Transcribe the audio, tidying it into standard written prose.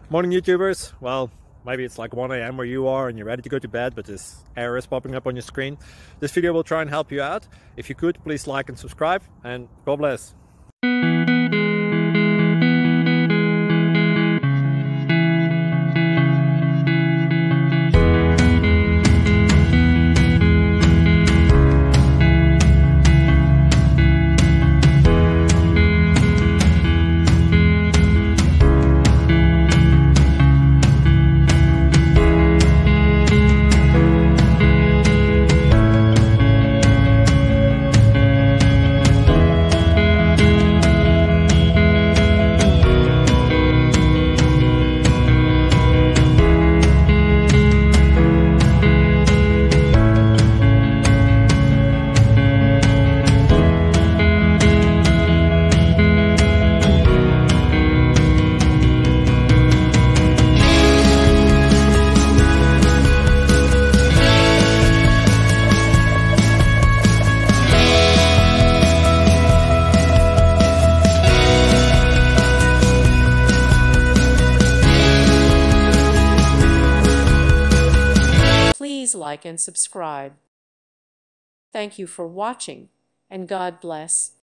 Morning YouTubers. Well, maybe it's like 1 a.m. where you are and you're ready to go to bed, but this error is popping up on your screen. This video will try and help you out. If you could, please like and subscribe, and God bless. Please like and subscribe. Thank you for watching, and God bless.